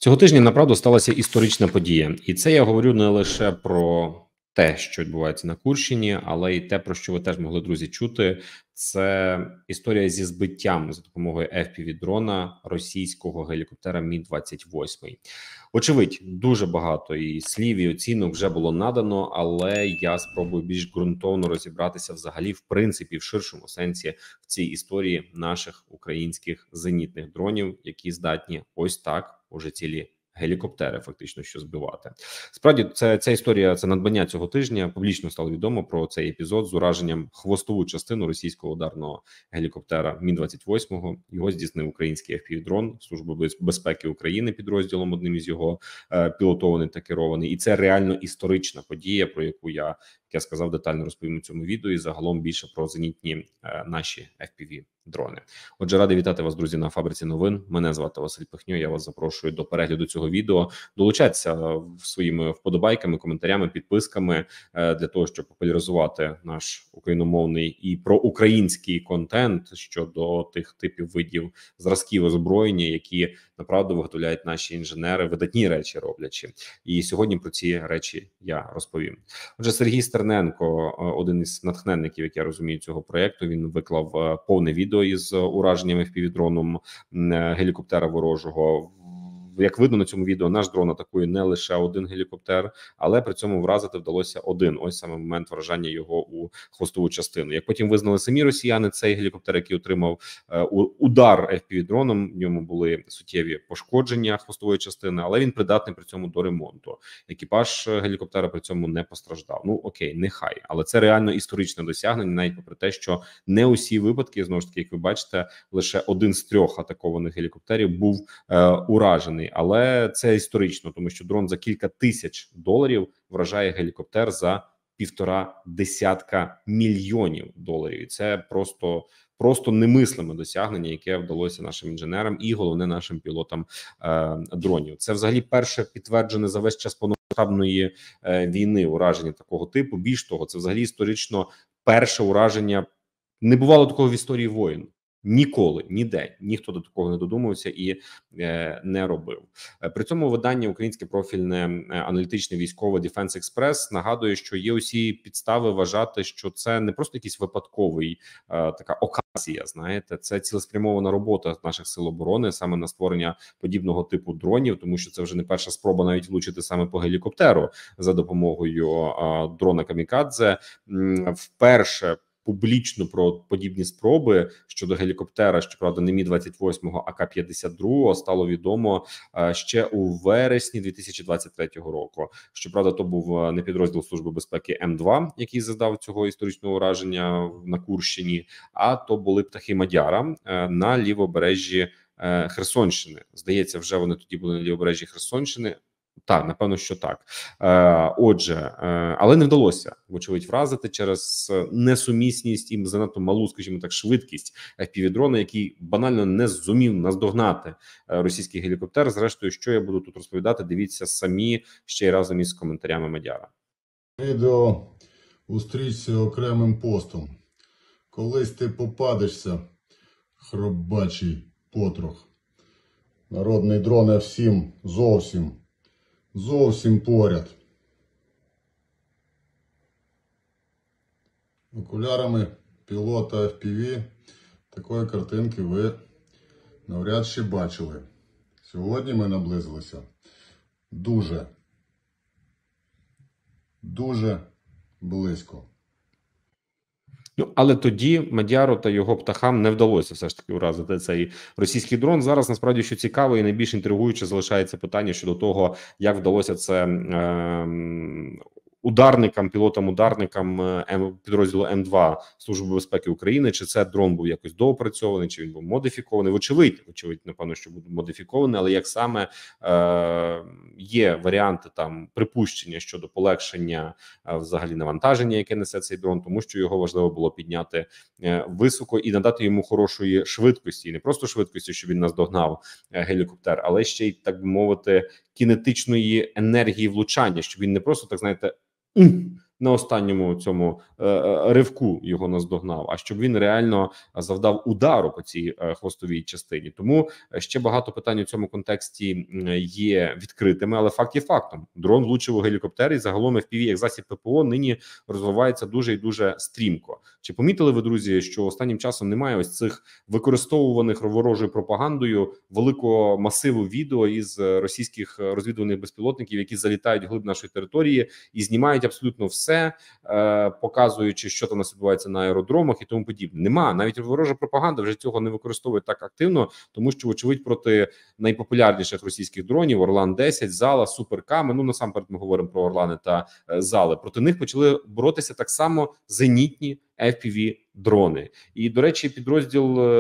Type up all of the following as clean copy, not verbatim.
Цього тижня, направду, сталася історична подія. І це я говорю не лише про те, що відбувається на Курщині, але й те, про що ви теж могли, друзі, чути. Це історія зі збиттям за допомогою FPV-дрона російського гелікоптера Мі-28. Очевидь, дуже багато і слів, і оцінок вже було надано, але я спробую більш ґрунтовно розібратися взагалі, в принципі, в ширшому сенсі в цій історії наших українських зенітних дронів, які здатні ось так уже цілі гелікоптери фактично що збивати. Справді, ця історія, це надбання цього тижня. Публічно стало відомо про цей епізод з ураженням хвостову частину російського ударного гелікоптера Мі-28. Його здійснив український FPV-дрон Служби безпеки України підрозділом, одним із його пілотований та керований. І це реально історична подія, про яку я, як я сказав, детально розповім у цьому відео, і загалом більше про зенітні наші FPV-дрони. Отже, радий вітати вас, друзі, на Фабриці новин. Мене звати Василь Пихньо. Я вас запрошую до перегляду цього відео. Долучайтеся своїми вподобайками, коментарями, підписками для того, щоб популяризувати наш україномовний і проукраїнський контент щодо тих типів видів зразків озброєння, які направду виготовляють наші інженери, видатні речі роблячи. І сьогодні про ці речі я розповім. Отже, Сергій Стерненко, один із натхненників, як я розумію, цього проєкту, він виклав повне відео із ураженням FPV-дроном гелікоптера ворожого. Як видно на цьому відео, наш дрон атакує не лише один гелікоптер, але при цьому вразити вдалося один. Ось саме момент вражання його у хвостову частину. Як потім визнали самі росіяни, цей гелікоптер, який отримав удар FPV-дроном, в ньому були суттєві пошкодження хвостової частини, але він придатний при цьому до ремонту. Екіпаж гелікоптера при цьому не постраждав. Ну окей, нехай. Але це реально історичне досягнення, навіть попри те, що не усі випадки, знову ж таки, як ви бачите, лише один з 3 атакованих гелікоптерів був уражений. Але це історично, тому що дрон за кілька тисяч доларів вражає гелікоптер за 1,5 мільйонів доларів. І це просто немислиме досягнення, яке вдалося нашим інженерам і, головне, нашим пілотам дронів. Це взагалі перше підтверджене за весь час повномасштабної війни ураження такого типу. Більш того, це взагалі історично перше ураження. Не бувало такого в історії воїн. Ніколи, ніде, ніхто до такого не додумався і не робив. При цьому видання українське профільне аналітичне військове Defense Express нагадує, що є усі підстави вважати, що це не просто якийсь випадковий така оказія, знаєте, це цілеспрямована робота наших сил оборони саме на створення подібного типу дронів, тому що це вже не перша спроба навіть влучити саме по гелікоптеру за допомогою дрона Камікадзе. Вперше публічно про подібні спроби щодо гелікоптера, щоправда, не Мі-28, а К-52 стало відомо ще у вересні 2023 року. Щоправда, то був не підрозділ Служби безпеки М2, який завдав цього історичного ураження на Курщині, а то були птахи Мадяра на лівобережжі Херсонщини. Здається, вже вони тоді були на лівобережжі Херсонщини. Так, напевно, що так. Отже, але не вдалося, вочевидь, вразити через несумісність і занадто малу, скажімо так, швидкість FPV-дрона, який банально не зумів наздогнати російський гелікоптер. Зрештою, що я буду тут розповідати, дивіться самі ще й разом із коментарями Мадяра. Відео у стрічці окремим постом. Колись ти попадешся, хробачий потрох. Народний дрон F7 зовсім поряд. Окулярами пілота FPV такої картинки ви навряд чи бачили. Сьогодні ми наблизилися дуже близько. Ну, але тоді Мадяру та його птахам не вдалося все ж таки уразити цей російський дрон. Зараз, насправді, що цікаво і найбільш інтригуюче залишається питання щодо того, як вдалося це ударникам, пілотам-ударникам підрозділу М2 Служби безпеки України, чи це дрон був якось доопрацьований, чи він був модифікований. Вочевидь, напевно, що був модифікований, але як саме є варіанти там припущення щодо полегшення взагалі навантаження, яке несе цей дрон, тому що його важливо було підняти високо і надати йому хорошої швидкості, і не просто швидкості, щоб він наздогнав гелікоптер, але ще й, так би мовити, кінетичної енергії влучання, щоб він не просто, так знаєте, на останньому цьому ривку його наздогнав, а щоб він реально завдав удару по цій хвостовій частині. Тому ще багато питань у цьому контексті є відкритими, але факт є фактом. Дрон влучив у гелікоптер, і загалом FPV як засіб ППО нині розвивається дуже і дуже стрімко. Чи помітили ви, друзі, що останнім часом немає ось цих використовуваних ворожою пропагандою великого масиву відео із російських розвідувальних безпілотників, які залітають вглиб нашої території і знімають абсолютно все, показуючи, що там відбувається на аеродромах і тому подібне. Нема, навіть ворожа пропаганда вже цього не використовує так активно, тому що, вочевидь, проти найпопулярніших російських дронів Орлан-10, Зала, Суперками, ну насамперед ми говоримо про Орлани та Зали, проти них почали боротися так само зенітні FPV дрони. І, до речі, підрозділ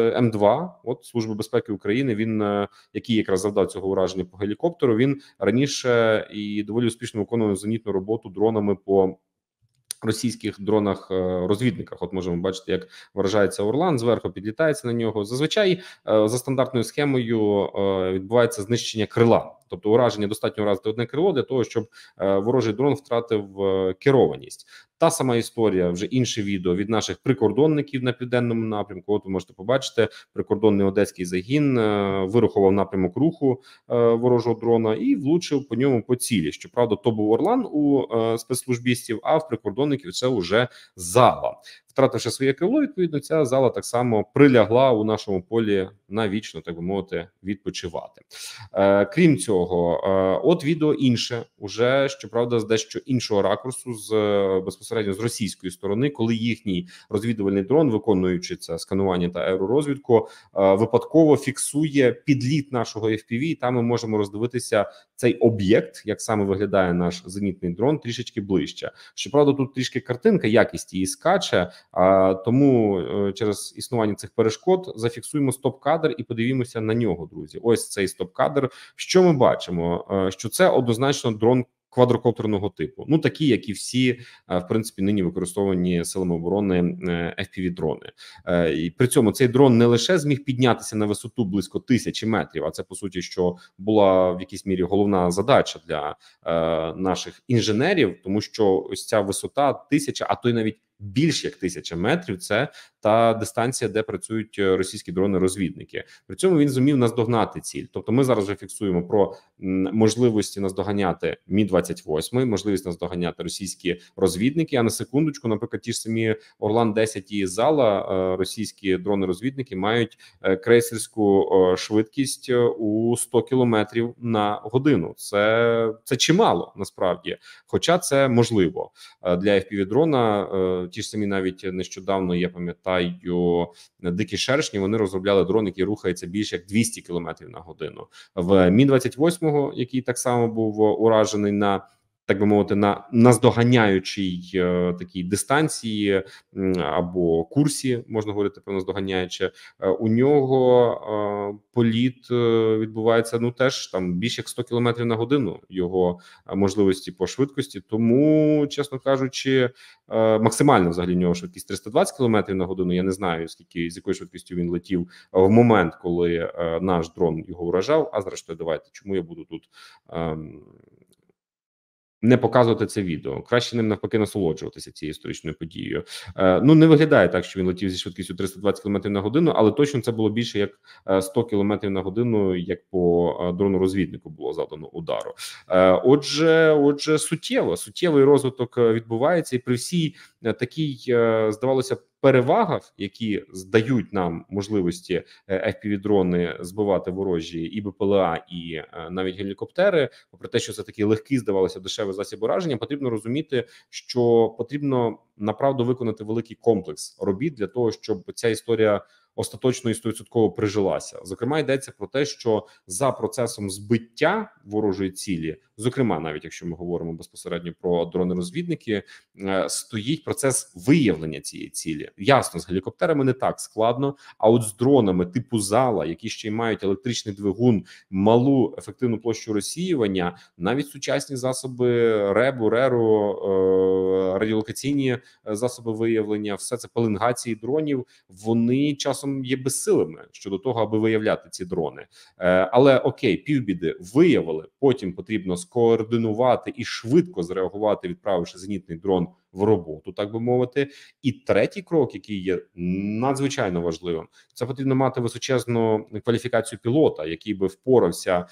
М2, от Служби безпеки України, він, який якраз завдав цього ураження по гелікоптеру, він раніше і доволі успішно виконував зенітну роботу дронами по російських дронах-розвідниках. От можемо бачити, як вражається Орлан, зверху підлітається на нього. Зазвичай за стандартною схемою відбувається знищення крила. Тобто ураження достатньо уразити одне крило для того, щоб ворожий дрон втратив керованість. Та сама історія, вже інше відео від наших прикордонників на південному напрямку. От ви можете побачити, прикордонний одеський загін вирахував напрямок руху ворожого дрона і влучив по ньому по цілі. Щоправда, то був Орлан у спецслужбістів, а в прикордонників це вже Зала. Втративши своє крило, відповідно, ця Зала так само прилягла у нашому полі навічно, так би мовити, відпочивати. Крім цього, от відео інше, уже, щоправда, з дещо іншого ракурсу, безпосередньо з російської сторони, коли їхній розвідувальний дрон, виконуючи це сканування та аеророзвідку, випадково фіксує підліт нашого FPV, і там ми можемо роздивитися цей об'єкт, як саме виглядає наш зенітний дрон, трішечки ближче. Щоправда, тут трішки картинка, якість її скаче, тому через існування цих перешкод зафіксуємо стоп-кадр і подивімося на нього, друзі. Ось цей стоп-кадр. Що ми бачимо? Що це однозначно дрон квадрокоптерного типу, ну такі, як і всі, в принципі, нині використовані силами оборони FPV-дрони. І при цьому цей дрон не лише зміг піднятися на висоту близько 1000 метрів, а це, по суті, що була в якійсь мірі головна задача для наших інженерів, тому що ось ця висота 1000, а то й навіть більш як 1000 метрів – це та дистанція, де працюють російські дрони-розвідники. При цьому він зумів наздогнати ціль. Тобто ми зараз вже фіксуємо про можливості наздоганяти Мі-28, можливість наздоганяти російські розвідники, а на секундочку, наприклад, ті ж самі Орлан-10 і Зала, російські дрони-розвідники мають крейсерську швидкість у 100 кілометрів на годину. Це чимало, насправді. Хоча це можливо для FPV-дрона. Ті ж самі навіть нещодавно, я пам'ятаю, дикі шершні, вони розробляли дрон, який рухається більше як 200 км на годину. В Мі-28, який так само був уражений на, так би мовити, на наздоганяючій такій дистанції або курсі, можна говорити про наздоганяюче, у нього політ відбувається, ну теж там більше як 100 км на годину його можливості по швидкості, тому, чесно кажучи, максимально взагалі в нього швидкість 320 км на годину, я не знаю, скільки, з якою швидкістю він летів в момент, коли наш дрон його вражав, а зрештою давайте, чому я буду тут не показувати це відео, краще ним навпаки насолоджуватися цією історичною подією. Ну не виглядає так, що він летів зі швидкістю 320 км на годину, але точно це було більше як 100 км на годину, як по дрону-розвіднику було завдано удару. Отже, суттєвий розвиток відбувається, і при всій такій, здавалося, перевагах, які здають нам можливості FPV-дрони збивати ворожі і БПЛА, і навіть гелікоптери, попри те, що це такий легкий, здавалося, дешевий засіб ураження, потрібно розуміти, що потрібно направду виконати великий комплекс робіт для того, щоб ця історія остаточно і 100% прижилася. Зокрема, йдеться про те, що за процесом збиття ворожої цілі, зокрема, навіть якщо ми говоримо безпосередньо про дрони-розвідники, стоїть процес виявлення цієї цілі. Ясно, з гелікоптерами не так складно, а от з дронами типу Зала, які ще й мають електричний двигун, малу ефективну площу розсіювання, навіть сучасні засоби РЕБу, РЕРу, радіолокаційні засоби виявлення, все це пеленгації дронів, вони часом є безсилими щодо того, аби виявляти ці дрони. Але окей, півбіди виявили, потім потрібно скоординувати і швидко зреагувати, відправивши зенітний дрон в роботу, так би мовити. І третій крок, який є надзвичайно важливим, це потрібно мати височезну кваліфікацію пілота, який би впорався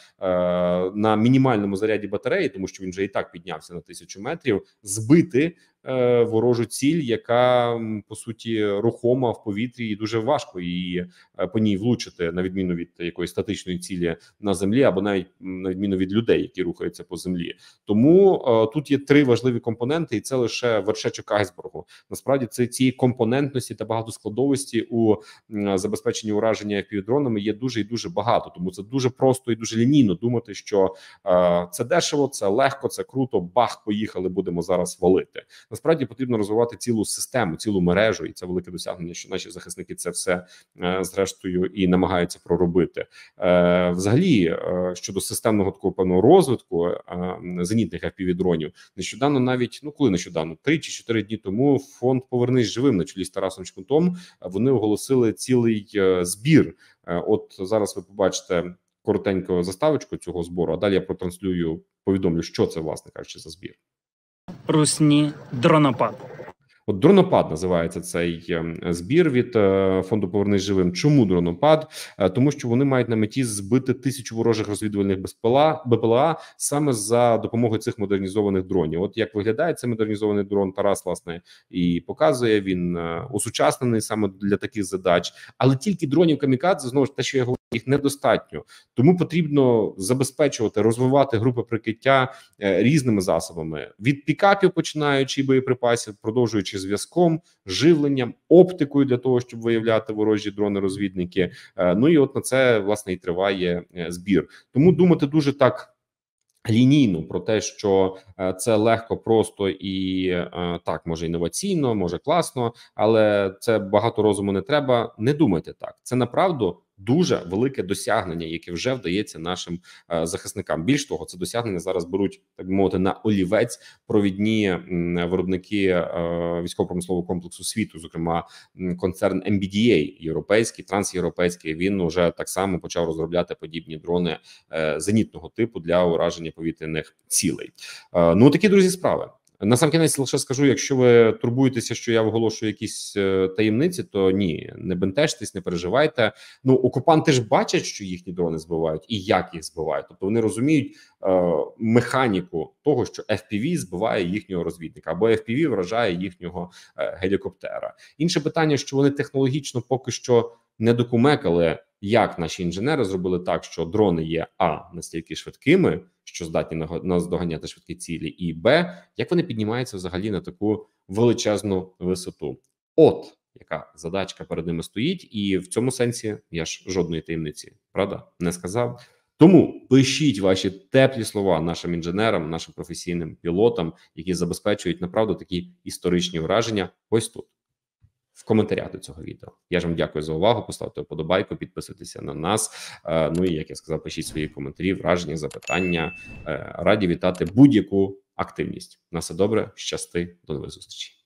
на мінімальному заряді батареї, тому що він вже і так піднявся на 1000 метрів, збити ворожу ціль, яка по суті рухома в повітрі, і дуже важко її по ній влучити, на відміну від якоїсь статичної цілі на землі, або навіть на відміну від людей, які рухаються по землі. Тому тут є три важливі компоненти, і це лише вершечок айсбергу. Насправді це цієї компонентності та багатоскладовості у забезпеченні ураження FPV-дронами є дуже і дуже багато. Тому це дуже просто і дуже лінійно думати, що це дешево, це легко, це круто. Бах, поїхали, будемо зараз валити. Насправді потрібно розвивати цілу систему, цілу мережу, і це велике досягнення, що наші захисники це все зрештою і намагаються проробити. Взагалі, щодо системного такого певного розвитку зенітних FPV-дронів, нещодавно навіть, коли нещодавно, 3 чи 4 дні тому, фонд «Повернись живим» на чолі з Тарасом Чмутом, вони оголосили цілий збір. От зараз ви побачите коротеньку заставочку цього збору, а далі я протранслюю, повідомлю, що це, власне кажучи, за збір. Русні дронопад. От дронопад називається цей збір від фонду «Повернись живим». Чому дронопад? Тому що вони мають на меті збити 1000 ворожих розвідувальних БПЛА саме за допомогою цих модернізованих дронів. От як виглядає цей модернізований дрон, Тарас, власне, і показує. Він осучаснений саме для таких задач. Але тільки дронів камікадзе, знову ж те, що я говорю, їх недостатньо. Тому потрібно забезпечувати, розвивати групи прикриття різними засобами. Від пікапів, починаючи боєприпасів, продовжуючи зв'язком, живленням, оптикою для того, щоб виявляти ворожі дрони-розвідники. Ну і от на це, власне, і триває збір. Тому думати дуже так лінійно про те, що це легко, просто і так, може інноваційно, може класно, але це багато розуму не треба. Не думайте так. Це направду дуже велике досягнення, яке вже вдається нашим захисникам. Більш того, це досягнення зараз беруть, так би мовити, на олівець провідні виробники військово-промислового комплексу світу, зокрема концерн MBDA, європейський, трансєвропейський. Він уже так само почав розробляти подібні дрони зенітного типу для ураження повітряних цілей. Ну, такі, друзі, справи. Насамкінець лише скажу, якщо ви турбуєтеся, що я виголошую якісь таємниці, то ні, не бентежтесь, не переживайте. Ну, окупанти ж бачать, що їхні дрони збивають і як їх збивають. Тобто вони розуміють механіку того, що FPV збиває їхнього розвідника, або FPV вражає їхнього гелікоптера. Інше питання, що вони технологічно поки що не докумекали, як наші інженери зробили так, що дрони є настільки швидкими, що здатні наздоганяти швидкі цілі, і як вони піднімаються взагалі на таку величезну висоту. От яка задачка перед ними стоїть, і в цьому сенсі я ж жодної таємниці, правда, не сказав. Тому пишіть ваші теплі слова нашим інженерам, нашим професійним пілотам, які забезпечують направду такі історичні враження ось тут, в коментарях до цього відео. Я ж вам дякую за увагу, поставте вподобайку, підписуйтеся на нас. Ну і, як я сказав, пишіть свої коментарі, враження, запитання. Раді вітати будь-яку активність. На все добре, щасти, до нових зустрічей.